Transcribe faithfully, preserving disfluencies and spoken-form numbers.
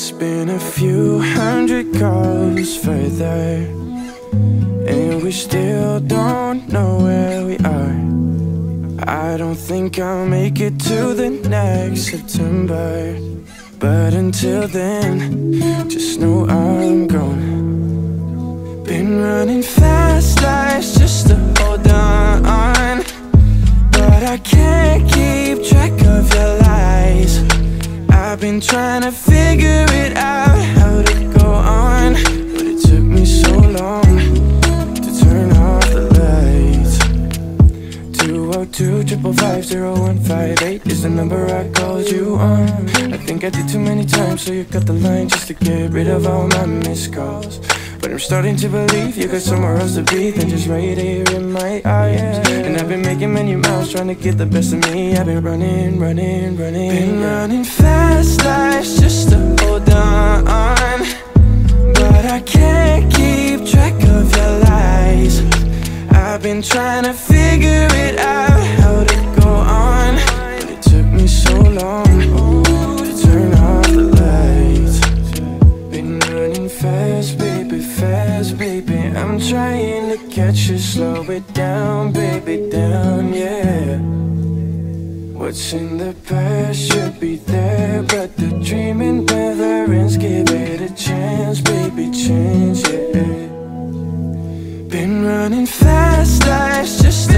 It's been a few hundred calls further, and we still don't know where we are. I don't think I'll make it to the next September, but until then, just know I'm gone. Been running fast lives just to hold on, but I can't keep track of your lies. I've been trying to figure it out, how to go on, but it took me so long to turn off the lights. Two oh two, triple five, zero one five eight is the number I called you on. I think I did too many times, so you cut the line just to get rid of all my missed calls. But I'm starting to believe you got somewhere else to be than just right here in my eyes. And I've been making many miles trying to get the best of me. I've been running, running, running. Been running fast lives just to hold on, but I can't keep track of your lies. I've been trying to figure it out, how to go on, but it took me so long to turn off the lights. Been running fast, baby, fast, baby. I'm trying to catch you, slow it down, baby, down, yeah. What's in the past should be there, but the dreaming never ends. Give it a chance, baby, change, yeah. Been running fast lives just